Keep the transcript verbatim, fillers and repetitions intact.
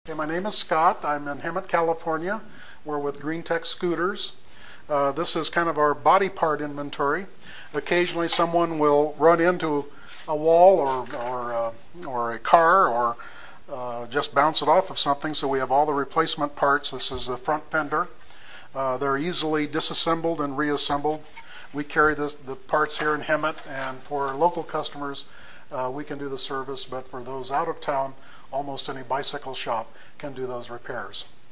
Okay, my name is Scott. I'm in Hemet, California. We're with Greentecscooters. Uh, this is kind of our body part inventory. Occasionally someone will run into a wall or, or, uh, or a car or uh, just bounce it off of something, so we have all the replacement parts. This is the front fender. Uh, they're easily disassembled and reassembled. We carry this, the parts here in Hemet, and for local customers uh, we can do the service, but for those out of town, almost any bicycle shop can do those repairs.